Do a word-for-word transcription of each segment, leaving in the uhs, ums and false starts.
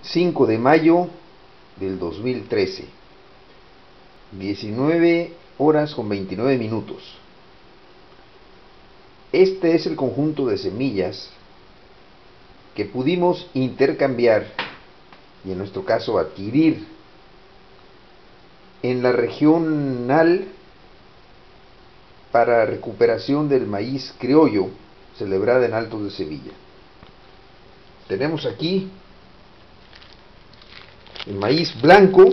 cinco de mayo del dos mil trece, diecinueve horas con veintinueve minutos. Este es el conjunto de semillas que pudimos intercambiar y en nuestro caso adquirir en la regional para recuperación del maíz criollo celebrada en Altos de Sevilla. Tenemos aquí el maíz blanco,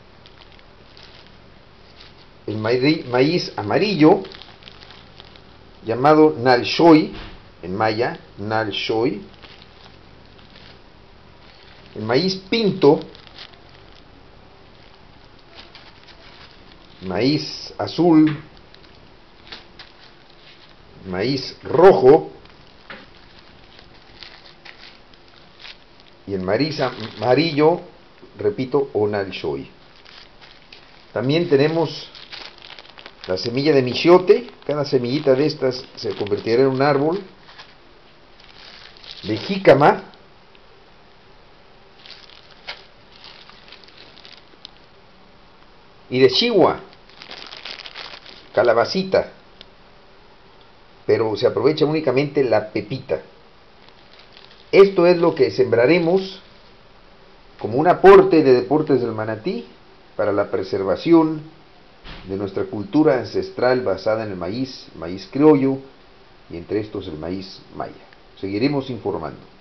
el maíz amarillo llamado Nalshoy en maya, Nalshoy, el maíz pinto, maíz azul, maíz rojo y el maíz amarillo, repito, Nalshoy. También tenemos la semilla de michiote. Cada semillita de estas se convertirá en un árbol. De jícama, y de chihuahua, calabacita, pero se aprovecha únicamente la pepita. Esto es lo que sembraremos como un aporte de Deportes del Manatí para la preservación de nuestra cultura ancestral basada en el maíz, maíz criollo, y entre estos el maíz maya. Seguiremos informando.